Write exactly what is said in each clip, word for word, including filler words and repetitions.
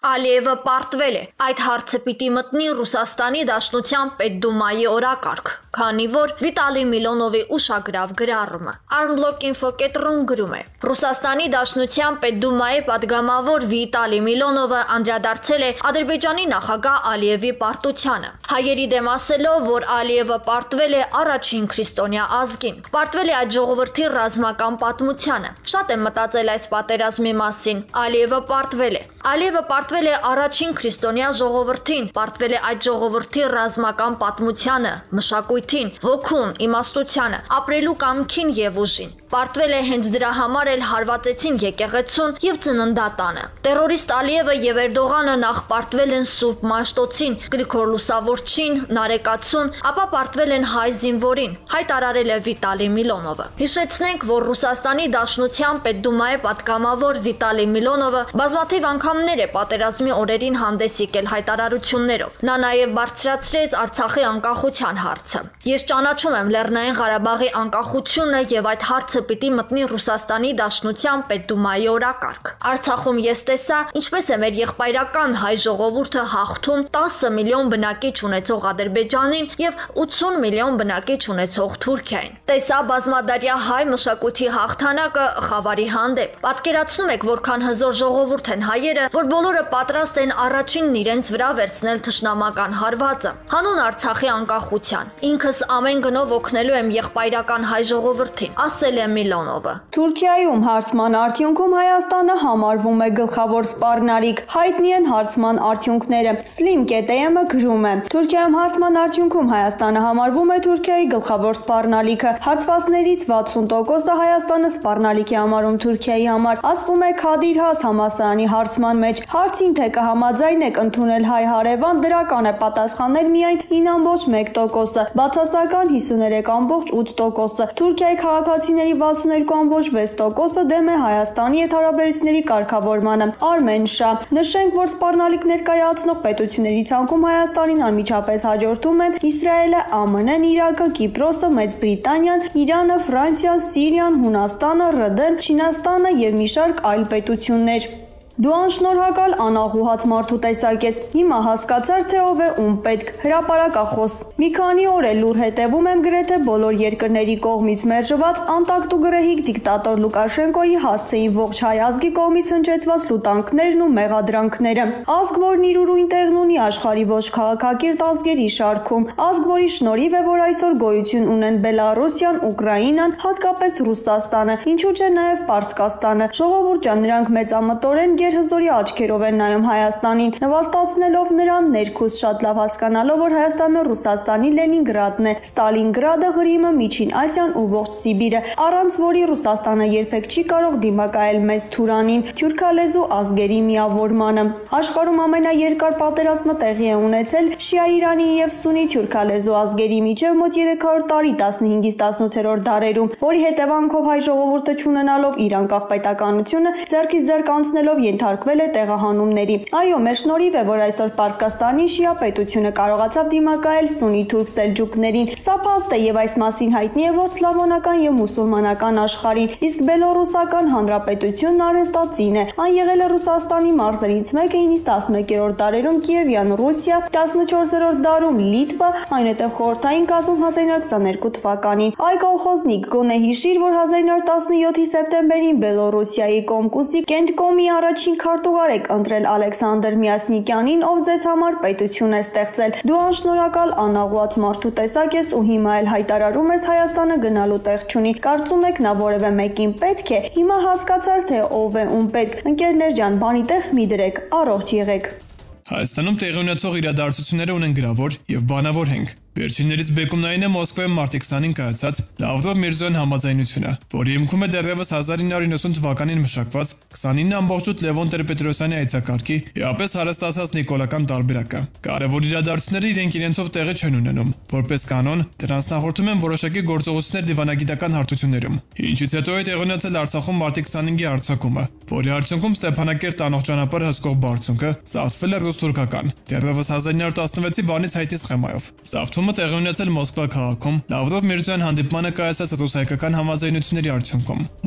Ալիևը պարտվել է։ Այդ հարցը պիտի մտնի Ռուսաստանի Դաշնության Պետդումայի օրակարգ, քանի որ Վիտալի Միլոնովի ուշագրավ գրառումը Armlock Info կենտրոն գրում է. Ռուսաստանի Դաշնության Պետդումայի падգամավոր Վիտալի Միլոնովը անդրադարձել է Ադրբեջանի նախագահ Ալիևի պարտությանը, հայերի դեմ ասելով, որ Ալիևը պարտվել է առաջին քրիստոնյա ազգին, պարտվել է այդ ժողովրդի ռազմական պատմությանը։ Շատ եմ մտածել այս պատերազմի մասին։ Ալիևը պարտվել է։ Ալիևը պարտվել է առաջին քրիստոնյա ժողովրդին, պարտվել է այդ ժողովրդի ռազմական պատմությանը, մշակույթին, ոգուն, իմաստությանը, ապրելու կամքին եւ ուժին։ Պարտվել է հենց դրա համար էլ հարվածեցին եկեղեցուն եւ ծննդատանը։ Տերորիստ Ալիևը եւ Էրդողանը նախ պարտվել են Սուրբ Մաշտոցին, Գրիգոր Լուսավորչին, Նարեկացուն, ապա պարտվել են հայ զինվորին, հայտարարել է Վիտալի Միլոնովը։ Հիշեցնենք, որ Ռուսաստանի Դաշնության Պետդումայի падգամավոր Վիտալի Միլոնովը բազմաթիվ անգամներ է պատերազմի օրերին հանդես եկել հայտարարություններով։ Նա նաև բարձրացրեց Արցախի անկախության հարցը։ Ես ճանաչում եմ Լեռնային Ղարաբաղի անկախությունը եւ այդ հարցը պիտի մտնի Ռուսաստանի Դաշնության Պետդումայի օրակարգ։ Արցախում ես տեսա, ինչպես է մեր եղբայրական հայ ժողովուրդը հաղթում տասը միլիոն բնակիչ ունեցող Ադրբեջանին եւ ութսուն միլիոն բնակիչ ունեցող Թուրքիային։ Տեսա բազմադարյա հայ մշակույթի հաղթանակը խավարի հանդեպ։ Պատկերացնում եք, որքան հզոր ժողովուրդ են հայերը, որ բոլորը պատրաստ են առաջինն իրենց վրա վերցնել թշնամական հարվածը, հանուն Արցախի անկախության։ Ինքս ամեն գնով օգնելու եմ եղբայրական հայ ժողովրդին, ասել է Միլոնովը։ Թուրքիայում հարցման արդյունքում Հայաստանը համարվում է գլխավոր սպառնալիք։ Հայտնի են հարցման արդյունքները։ Slim կետ am-ը գրում է. Թուրքիայում հարցման արդյունքում Հայաստանը համարվում է Թուրքիայի գլխավոր սպառնալիքը։ Հարցվածներից վաթսուն տոկոսը Հայաստանը սպառնալիք է համարում Թուրքիայի համար։ Ասվում է Քադիր Has համալսարանի հարցման մեջ հարցին թե կհամաձայնեք ընդունել հայ հարևան, դրական է պատասխանել միայն ինը ամբողջ մեկ տոկոսը, բացասական հիսուներեք ամբողջ ութ տոկոսը։ Թուրքիայի քաղաքացիների վաթսուններկու ամբողջ վեց տոկոսը դեմ է Հայաստանի հետ հարաբերությունների կարգավորմանը։ Արմեն Շա. Նշենք, որ սպառնալիք ներկայացնող պետությունների ցանկում Հայաստանին անմիջապես հաջորդում են Իսրայելը, ԱՄՆ-ն, Իրաքը, Կիպրոսը, Մեծ Բրիտանիան, Իրանը, Ֆրանսիան, Սիրիան, Հունաստանը, ՌԴ-ն, Չինաստանը եւ մի շարք այլ պետություններ։ Դու անշնորհակալ անաղուհաց մարդու տեսակ ես։ Հիմա հասկացար, թե ով է ում պետք։ Հրապարակախոս։ Մի քանի օր է լուր հետևում եմ գրեթե բոլոր երկրների կողմից մերժված անտակտ ու գրեհիկ դիկտատոր Լուկաշենկոյի հասցեին ողջ հայ ազգի կողմից հնչեցված լուտանքներն ու մեղադրանքները։ Ազգ, որն իր ուրույն տեղն ունի աշխարհի ոչ քաղաքակիրթ ազգերի շարքում։ Ազգ, որի շնորհիվ է, որ այսօր գոյություն ունեն Բելառուսիան, Ուկրաինան, հատկապես Ռուսաստանը, ինչու՞ չէ նաև Պարսկաստանը։ Ժողովուրդ ջան, նրանք մեծամտորեն հզորի աչքերով են նայում Հայաստանին, նվաստացնելով նրան ներքուս շատ լավ հասկանալով, որ Հայաստանը Ռուսաստանի Լենինգրադն է, Ստալինգրադը Ղրիմը, Միջին Ասիան ու ողջ Սիբիրը, առանց որի Ռուսաստանը երբեք չի կարող դիմակայել մեծ Թուրանին, թյուրքալեզու ազգերի միավորմանը։ Աշխարհում ամենաերկար պատերազմը տեղի է ունեցել շիա-Իրանի եւ սուննի թյուրքալեզու ազգերի միջև մոտ երեք հարյուր տարի տասնհինգից տասնութերորդ դարերում, որի հետևանքով հայ ժողովուրդը չունենալով իր անկախ պետականությունը ձեռքից ձեռք անցնելով ենթարկվել է տեղահանումների։ Այո, մեր շնորհիվ է, որ այսօր Պարսկաստանի շիա պետությունը կարողացավ դիմակայել սուննի թուրք սելջուկներին։ Սա փաստ է եւ այս մասին հայտնի է ոչ սլավոնական եւ մուսուլմանական աշխարհին, իսկ Բելոռուսական հանրապետությունն արհեստածին է։ Այն եղել է Ռուսաստանի մարզերից մեկը ինից տասնմեկերորդ դարերում Կիևյան Ռուսիա, տասնչորսերորդ դարում Լիտվա, այնուհետև խորհրդային կազմում հազար ինը հարյուր քսաներկու թվականին։ Այ կոլխոզնիկ, գոնե հիշիր, որ հազար ինը հարյուր տասնյոթի սեպտեմբերին Բելոռուսիայի Կոմկուսի Կենտկոմի առաջին քարտուղար եք ընտրել Ալեքսանդր Միասնիկյանին, ով ձեզ համար պետություն է ստեղծել։ Դու անշնորհակալ անաղուած մարդու տեսակ ես ու հիմա էլ հայտարարում ես Հայաստանը գնալու տեղ չունի։ Կարծում եք նա որևէ մեկին պետք է։ Հիմա հասկացար, թե ով է ում պետք։ Ընկերներ ջան, բանի տեղ մի դրեք, առողջ եղեք։ Հայաստանում տեղի ունեցող իրադարձությունները ունեն գրավոր եւ բանավոր հենք։ Վերջիններից բեկումն այն է Մոսկվայում մարտի քսանին կայացած Լավրով Միրզոյան համաձայնությունը, որի հիմքում է դեռևս հազար ինը հարյուր նոյնասուն թվականին մշակված քսանինը ամբողջոտ Լևոն Տեր-Պետրոսյանի այցակարգի իհապես հարստացած նիկոլական տարբերակը։ Կարևոր իրադարձությունները իրենք իրենցով տեղի չեն ունենում։ Որպես կանոն, դրանց նախորդում են որոշակի գործողություններ դիվանագիտական հարթություններում։ Ինչից հետո է տեղի ունեցել Արցախում մարտի քսանինի հարձակումը, որի արդյունքում Ստեփանակերտ անող ճանապարհը հսկող բարձունքը սաղթվել է ռուս-թուրքական, դեռևս հազար ինը հարյուր տասնվեցի բանից հայտի սխեմայով։ Սաղթումը տեղի ունեցել Մոսկվա քաղաքում Լավրով Միրզոյան հանդիպմանը կայացած ռուս-հայկական համաձայնությունների արդյունքում։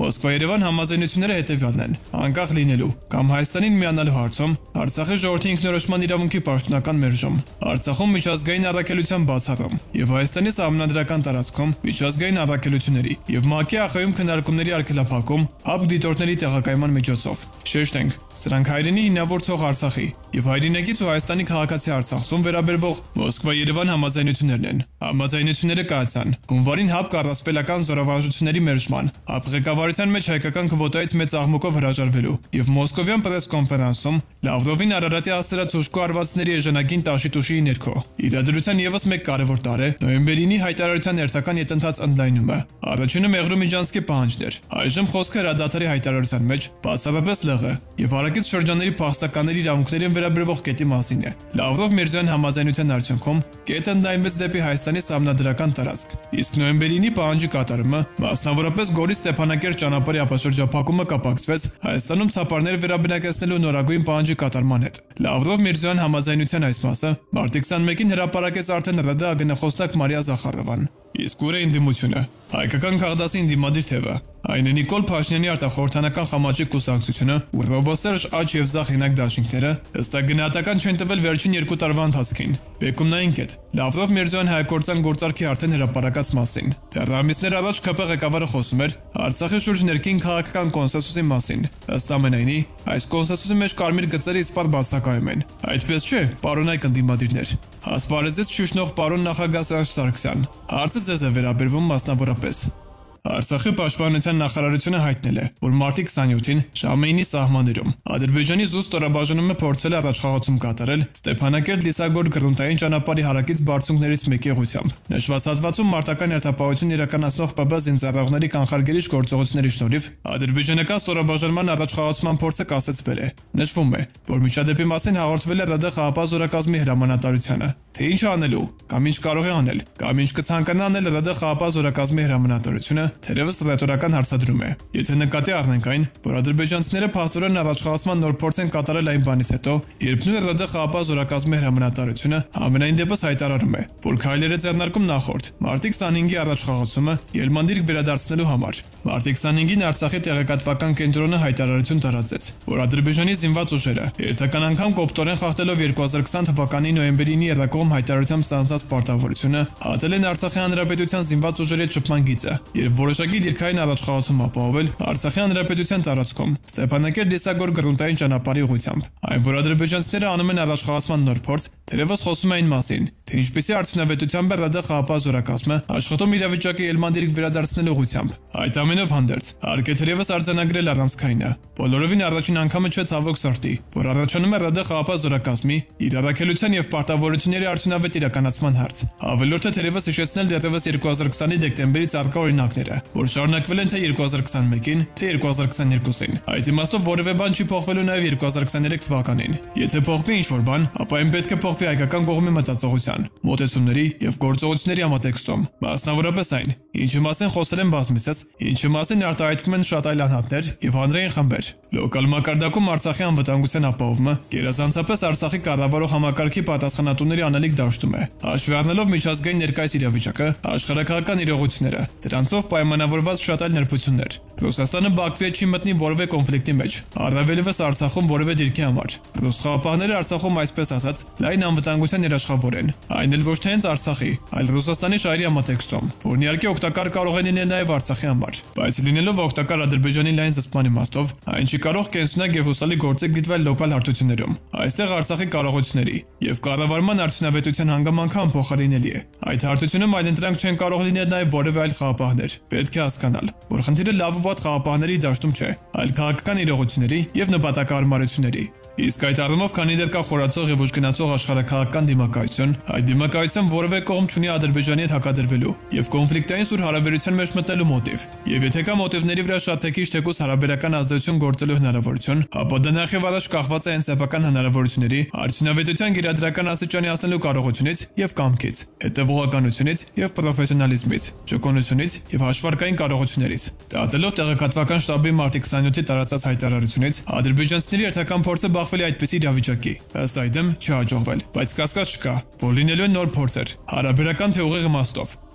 Մոսկվա-Երևան համաձայնությունները հետևյալն են. անկախ լինելու կամ Հայաստանին միանալու հարցում Արցախի ժողովրդի ինքնորոշման իրավունքի պաշտոնական մերժում, Արցախում միջազգային առաքելության բացառում եւ Հայաստանի սահմանադրական տարածքում միջազգային առաքելությունների եւ ՄԱԿ-ի ԱԽ-ում քննարկումների արգելափակում ՀԱՊԿ դիտորդների տեղակայման միջոցով։ Շեշտենք, սրանք հայրենի հիմնավորող Արցախի եւ հայրենիքից ու Հայաստանի քաղաքացի Արցախում վերաբերվող Մոսկվա-Երևան համաձայնություններն են։ Համաձայնությունները կայացան հունվարին ՀԱՊԿ առասպելական զորավարժությունների մերժման, ՀԱՊԿ ղեկավարության մեջ հայկական քվոտայից մեծ աղմուկով հրաժարվելու եւ մոսկովյան պրես-կոնֆերանսում Լավրովին Արարատի ասացրած ուժկու արվածների էժանագին տաշի-տուշի ներքո։ Իրադրության եւս մեկ կարևոր տարր է նոյեմբերինի հայտարարության երթական ետընթաց ընդլայնումը։ Առաջինը Մեղրու-Միջանցքի պահանջն էր։ Այժմ խոսքը հրադադարի հայտարարության մեջ բացառապես ԼՂ եւ հարակից շրջանների փախստականների իրավունքներին վերաբերվող կետի մասին է։ Լավրով-Միրզոյան համաձայնության արդյունքում կետը ընդլայնվեց դեպի Հայաստանի սահմանադրական տարածք, իսկ նոյեմբերինի պահանջի կատարումը, մասնավորապես Գորի Ստեփանակերտ ճանապարհի ապաշրջափակումը կապակցվեց Հայաստանում ցապարներ վերաբնակեցնելու նորագույն պահանջի կատարման հետ։ Լավրով-Միրզոյան համաձայնության այս մասը մարտի քսաներկին հրապարակեց արդեն ՌԴ ագնախոսնակ Մարիա Զախարովան։ Իսկ ուր է ընդդիմությունը։ Հայկական քաղաքացի ընդդիմադիր թևը, այն է Նիկոլ Փաշինյանի արտախորհրդանական խամաճիկ կուսակցությունը ու Ռոբոսերժ Աչ եւ Զախ հինակ դաշինքները ըստագնահատական չեն տվել վերջին երկու տարվա ընթացքին։ Բեկումնային կետ Լավրով-Միրզոյան հայկորցան գործարքի արդեն հրապարակած մասին։ Դեռ ամիսներ առաջ ՔՊ ղեկավարը խոսում էր Արցախի շուրջ ներքին քաղաքական կոնսենսուսի մասին։ Ըստ ամենայնի, այս կոնսենսուսի մեջ կարմիր գծերը իսպառ բացակայում են։ Այդպես չէ, պարոնայք ընդդիմադիրներ։ Հասպարեզից շուշնող պարոն նախագահ Սերժ Սարգսյան։ Հարցը ձեզ է վերաբերվում մասնավորապես։ Արցախի պաշտպանության նախարարությունը հայտնել է, որ մարտի քսաներկին ժամայինի սահմաններում Ադրբեջանի զուսպ ստորաբաժանումը փորձել է առաջխաղացում կատարել Ստեփանակերտ-Լիսագոր գրունտային ճանապարհի հարակից բարձունքներից մեկի ուղղությամբ։ Նշված հատվածում մարտական հերթապահություն իրականացնող ՊԲ զինծառայողների կանխարգելիչ գործողությունների շնորհիվ ադրբեջանական ստորաբաժանման առաջխաղացման փորձը կասեցվել է։ Նշվում է, որ միջադեպի մասին հաղորդվել է ՌԴ խաղապահ զորակազմի հրամանատարությանը։ Թե ինչ անելու, կամ ինչ կարող է անել, կամ ինչ կցանկանա անել ՌԴ խաղապահ զորակազմի հրամանատարությունը, թերևս ռետորական հարցադրում է։ Եթե նկատի առնենք այն, որ ադրբեջանցիները փաստորեն առաջխաղացման նոր փորձ են կատարել այն բանից հետո, երբ նույն ՌԴ խաղապահ զորակազմի հրամանատարությունը ամենայն դեպս հայտարարում է, որ քայլեր է ձեռնարկում նախորդ մարտի քսանհինգի առաջխաղացումը ելմանդիրք վերադարձնելու համար։ Մարտի քսանհինգին Արցախի տեղեկատվական կենտրոնը հայտարարություն տարածեց, որ Ադրբեջանի զինված ուժերը երթական անգամ կոպտորեն խախտելով երկու հազար քսան թվականի նոյեմբերին երակողմ հայտարարությամբ ստանձնած պարտավորությունը, հատել են Արցախի հանրապետության զինված ուժերի ճպման գիծը եւ որոշակի դիրքային առաջխաղացում ապահովել Արցախի հանրապետության տարածքում Ստեփանակերտ-Լիսագոր գրունտային ճանապարհի ուղղությամբ։ Այն, որ ադրբեջանցիները անում են առաջխաղացման նոր փորձ, թերևս խոսում է այն մասին, թե ինչպեսի արդյունավետությամբ է ՌԴ խաղապահ զորակազմը աշխատում իրավիճակի ելմանդիրք վերադարձնելու ուղղությամբ։ Այդ ամենով հանդերձ, հարկ է թերևս արձանագրել առանցքայինը։ Բոլորովին առաջին անգամը չէ ցավոք սրտի, որ առաջանում է ՌԴ խաղապահ զորակազմի իր առաքելության եւ պարտավորությունների արդյունավետ իրականացման հարց։ Ավելորդ է թերևս հիշեցնել դեռևս երկու հազար քսանի դեկտեմբերից արկա օրինակները, որ շարունակվել են թե երկու հազար քսանմեկին, թե երկու հազար քսաներկուսին։ Այդ իմաստով որևէ բան չի փոխվելու նաեւ երկու հազար քսաներեք թվականին։ Եթե փոխվի ինչ-որ բան, ապա այն պետք է փոխվի հայկական կողմի մտածողության, մոտեցումների եւ գործողությունների համատեքստում։ Մասնավորապես այն, ինչի մասին խոսել են բազմիցս, ինչի մասին արտահայտվում են շատ այլ անհատներ եւ հանրային խմբեր։ Լոկալ մակարդակում Արցախի անվտանգության ապահովումը գերազանցապես Արցախի կառավարող համակարգի պատասխանատուների անելիք դաշտում է։ Հաշվի առնելով միջազգային ներկայիս իրավիճակը, աշխարհակահական իրողությունները, դրանցով պայմանավորված շատ այլ նրբություններ, Ռուսաստանը Բաքվի չի մտնի որևէ կոնֆլիկտի մեջ, առավելևս Արցախում որևէ դիրքի համար։ Ռուս խաղապահները Արցախում այսպես ասած լայն անվտանգության երաշխավոր են, այն էլ ոչ թե հենց Արցախի, այլ Ռուսաստանի շահերի համատեքստում, որն իհարկե օգտակար կարող է լինել նաև Արցախի համար, բայց լինելով օգտակար Ադրբեջանի լայն զսպման իմաստով, այն չի կարող կենսունակ եւ հուսալի գործիք դիտվել լոկալ հարթություններում։ Այստեղ Արցախի կարողությունների եւ կառավարման արդյունավետության հանգամանքան փոխարինելի է։ Այդ հարթությունում այլընտրանք չեն կարող լինել նաև որևէ այլ խաղապահներ։ Պետք է հասկանալ, որ խնդիրը լավ ու վատ խաղապահների դաշտում չէ, այլ քաղաքական իրողությունների եւ նպատակահարմարությունների։ Իսկ այդ առումով, քանի դեռ կա խորացող եւ ուժգնացող աշխարհակահաղական դիմակայություն, այդ դիմակայության որևէ կողմ չունի Ադրբեջանի հետ հակադրվելու եւ կոնֆլիկտային սուր հարաբերության մեջ մտնելու մոտիվ։ Եվ եթե կա մոտիվների վրա շատ թե քիչ թեկուզ հարաբերական ազդեցություն գործելու հնարավորություն, ապա դա նախ եւ առաջ կախված է հենց սեփական հնարավորությունների, արդյունավետության գերադրական աստիճանի հասնելու կարողությունից եւ կամքից, հետեւողականությունից եւ պրոֆեսիոնալիզմից, ճկունությունից եւ հաշվարկային կարողություններից։ Դատելով տեղեկատվական շտաբի մարտի քսաներկի տարածած հայտարարությունից, ադրբեջանցիների երթական փորձը բախվել է այդպիսի իրավիճակի։ Ըստ այդմ չհաջողվել, բայց կասկած չկա, որ լինելու են նոր փորձեր, հարաբերական թե ուղիղ իմաստով։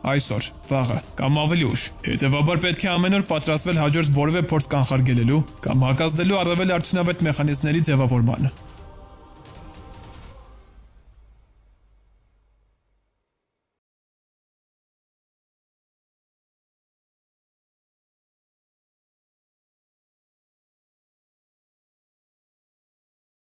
այսօր, վաղը կամ ավելի ուշ։ Հետևաբար պետք է ամեն օր պատրաստվել հաջորդ որևէ փորձ կանխարգելելու կամ հակազդելու առավել արդյունավետ մեխանիզմների ձևավորմանը։